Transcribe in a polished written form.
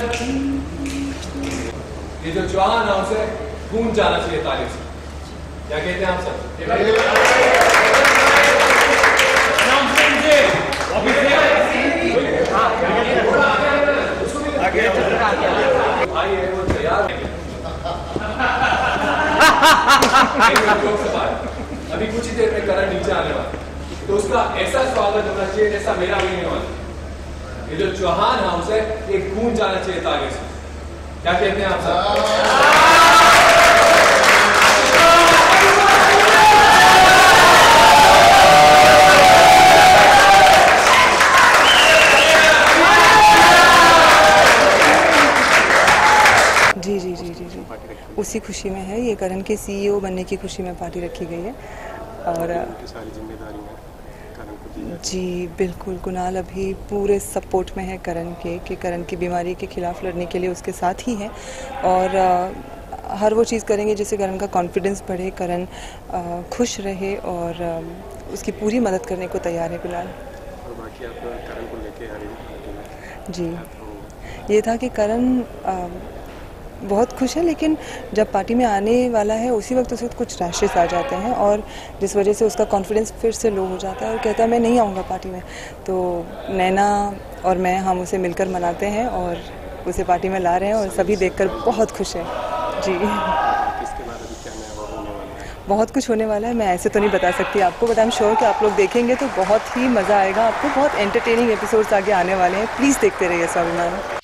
ये जो चौहान हाउस है गूंज जाना चाहिए तालियों से। क्या कहते हैं आप सब? भाई है वो तैयार अभी कुछ ही देर में करण नीचे आने वाला, तो उसका ऐसा स्वागत होना चाहिए जैसा मेरा भी नहीं होना। ये जो चौहान हाउस है ये गूंज जाना चाहिए तालियों से। क्या कहते हैं आप सब? जी जी जी जी जी उसी खुशी में है। ये करण के सीईओ बनने की खुशी में पार्टी रखी गई है। और सारी जिम्मेदारियां करण को दी जाती जी बिल्कुल, कुणाल अभी पूरे सपोर्ट में है करण के, कि करण की बीमारी के खिलाफ लड़ने के लिए उसके साथ ही है। और हर वो चीज़ करेंगे जिससे करण का कॉन्फिडेंस बढ़े, करण खुश रहे, और उसकी पूरी मदद करने को तैयार है कुणाल। और बाकी आप करण को लेके आ रही हैं जी, ये था कि करण बहुत खुश है, लेकिन जब पार्टी में आने वाला है उसी वक्त उसे कुछ रैशेस आ जाते हैं, और जिस वजह से उसका कॉन्फिडेंस फिर से लो हो जाता है और कहता है मैं नहीं आऊँगा पार्टी में। तो नैना और मैं, हम उसे मिलकर मनाते हैं और उसे पार्टी में ला रहे हैं, और सभी देखकर बहुत खुश है। जी, इसके बाद अभी क्या नया होने वाला है? बहुत कुछ होने वाला है। मैं ऐसे तो नहीं बता सकती आपको, बट आई एम श्योर कि आप लोग देखेंगे तो बहुत ही मज़ा आएगा आपको। बहुत एंटरटेनिंग एपिसोड्स आगे आने वाले हैं। प्लीज़ देखते रहिए स्वाभिमान।